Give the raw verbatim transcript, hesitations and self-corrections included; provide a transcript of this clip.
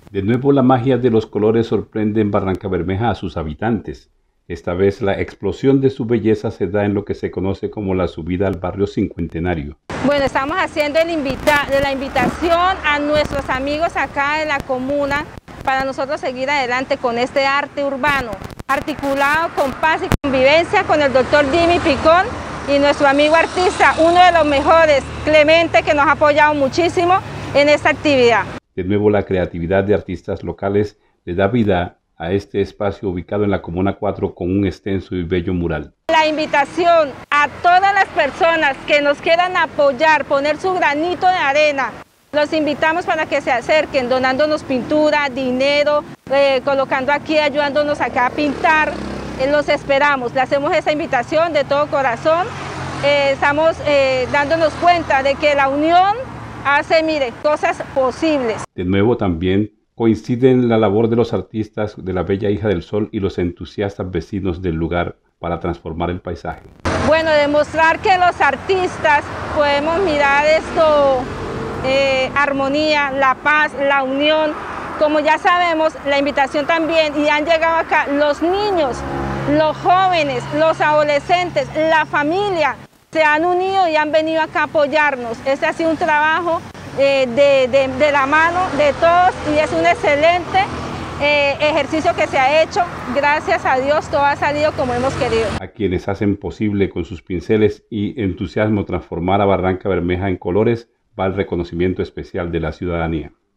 De nuevo la magia de los colores sorprende en Barrancabermeja a sus habitantes. Esta vez la explosión de su belleza se da en lo que se conoce como la subida al barrio Cincuentenario. Bueno, estamos haciendo el invita de la invitación a nuestros amigos acá en la comuna para nosotros seguir adelante con este arte urbano, articulado con paz y convivencia con el doctor Jimmy Picón y nuestro amigo artista, uno de los mejores, Clemente, que nos ha apoyado muchísimo en esta actividad. De nuevo la creatividad de artistas locales le da vida a este espacio ubicado en la Comuna cuatro con un extenso y bello mural. La invitación a todas las personas que nos quieran apoyar, poner su granito de arena, los invitamos para que se acerquen donándonos pintura, dinero, eh, colocando aquí, ayudándonos acá a pintar. Eh, los esperamos, le hacemos esa invitación de todo corazón. Eh, estamos eh, dándonos cuenta de que la unión hace, mire, cosas posibles. De nuevo también coinciden la labor de los artistas de la Bella Hija del Sol y los entusiastas vecinos del lugar para transformar el paisaje. Bueno, demostrar que los artistas podemos mirar esto, eh, armonía, la paz, la unión. Como ya sabemos, la invitación también, y han llegado acá los niños, los jóvenes, los adolescentes, la familia, se han unido y han venido acá a apoyarnos. Este ha sido un trabajo eh, de, de, de la mano de todos y es un excelente eh, ejercicio que se ha hecho. Gracias a Dios todo ha salido como hemos querido. A quienes hacen posible con sus pinceles y entusiasmo transformar a Barrancabermeja en colores va el reconocimiento especial de la ciudadanía.